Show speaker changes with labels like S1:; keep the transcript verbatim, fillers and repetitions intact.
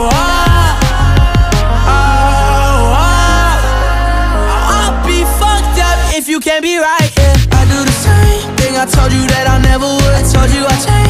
S1: oh, oh, oh. I'll be fucked up if you can't be right, yeah. I do the same thing I told you that I never would. I told you I changed.